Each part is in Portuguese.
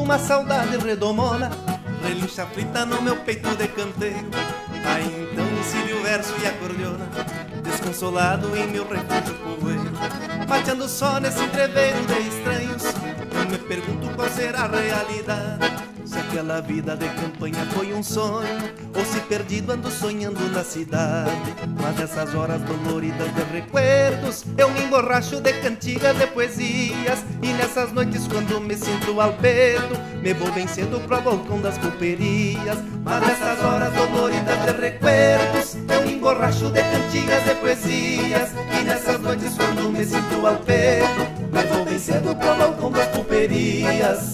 uma saudade redomona relincha frita no meu peito de canteiro. Aí então ensine o verso e a acordeona, desconsolado em meu refúgio povoeiro. Mateando só nesse entreveiro de estranhos, eu me pergunto qual será a realidade. Se aquela vida de campanha foi um sonho, ou se perdido ando sonhando na cidade. Mas nessas horas doloridas de recuerdos, eu me emborracho de cantigas de poesias. E nessas noites quando me sinto ao peito, me vou bem cedo pro balcão das pulperias. Mas nessas horas doloridas de recuerdos, eu me emborracho de cantigas de poesias. E nessas noites quando me sinto ao peito, me vou bem cedo pro balcão das pulperias.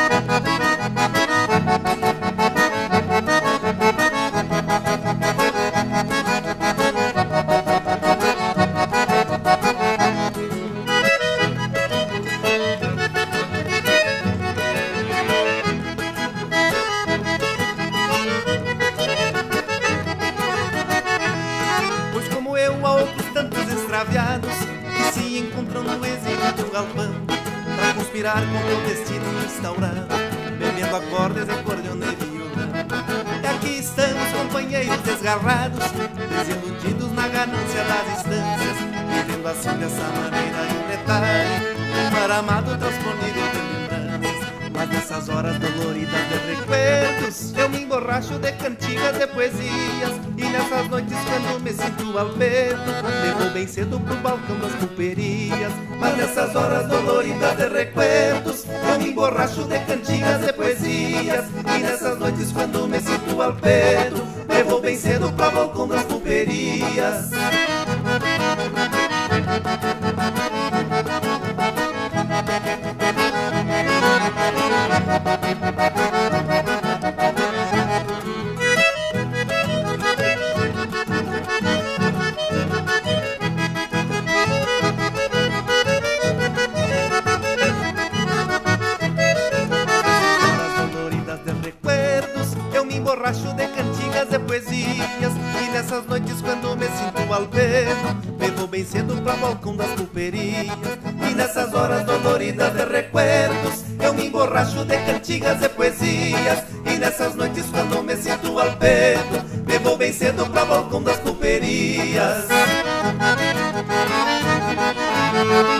Pois como eu, há outros tantos extraviados que se encontram no exílio de um galpão pra conspirar com meu destino instaurado, bebendo acordes de acordeon e violão. E aqui estamos, companheiros desgarrados, desiludidos na ganância das instâncias, vivendo assim dessa maneira em detalhe um mar amado transponível de lembranças. Mas nessas horas doloridas de recuerdos, eu me emborracho de cantigas de poesias. E nessas noites quando me sinto ao peito, me vou bem cedo pro balcão das pulperias. Mas nessas horas doloridas de recuerdos, eu me emborracho de cantigas de poesias. E nessas noites quando me sinto ao peito, me vou bem cedo pro balcão das pulperias. Emborracho de cantigas de poesias. E nessas noites quando me sinto ao peito, me vou bem cedo pra balcão das pulperias. E nessas horas doloridas de recuerdos, eu me emborracho de cantigas de poesias. E nessas noites quando me sinto ao peito, me vou bem cedo pra balcão das pulperias.